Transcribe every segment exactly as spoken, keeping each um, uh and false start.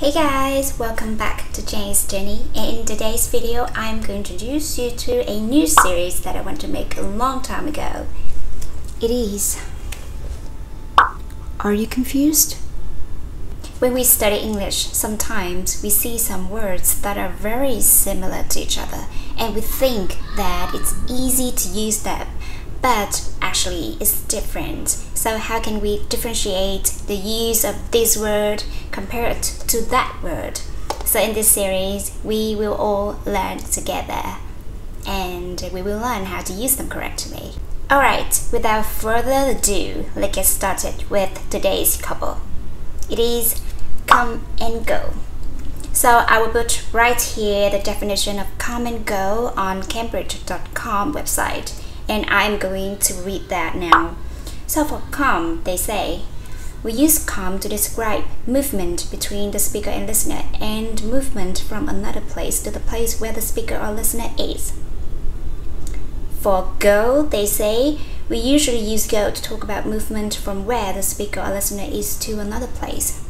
Hey guys, welcome back to Jane's Journey, and in today's video I'm going to introduce you to a new series that I want to make a long time ago. It is Are you confused? When we study English, sometimes we see some words that are very similar to each other and we think that it's easy to use them, but actually it's different. So how can we differentiate the use of this word compared to that word? So in this series, we will all learn together and we will learn how to use them correctly. Alright, without further ado, let's get started with today's couple. It is come and go. So I will put right here the definition of come and go on Cambridge dot com website, and I'm going to read that now. So for come, they say, we use come to describe movement between the speaker and listener and movement from another place to the place where the speaker or listener is. For go, they say, we usually use go to talk about movement from where the speaker or listener is to another place.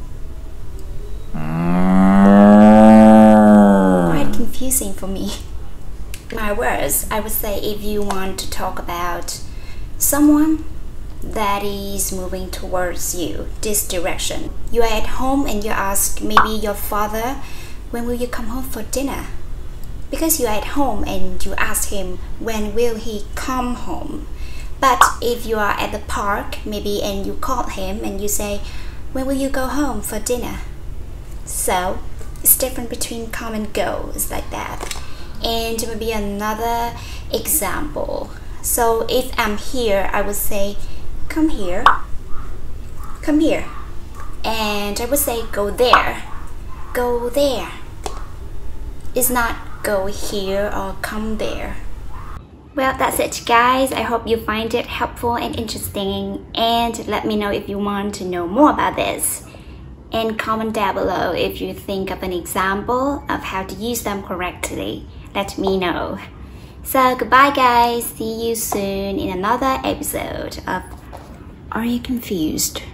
Quite confusing for me. In my words, I would say if you want to talk about someone that is moving towards you, this direction. You are at home and you ask maybe your father, when will you come home for dinner? Because you are at home and you ask him, when will he come home? But if you are at the park maybe and you call him and you say, when will you go home for dinner? So it's different between come and go, it's like that. And maybe another example. So if I'm here, I would say, come here, come here. And I would say, go there, go there. It's not go here or come there. Well, that's it guys. I hope you find it helpful and interesting. And let me know if you want to know more about this. And comment down below if you think of an example of how to use them correctly. Let me know. So goodbye guys. See you soon in another episode of Are You Confused?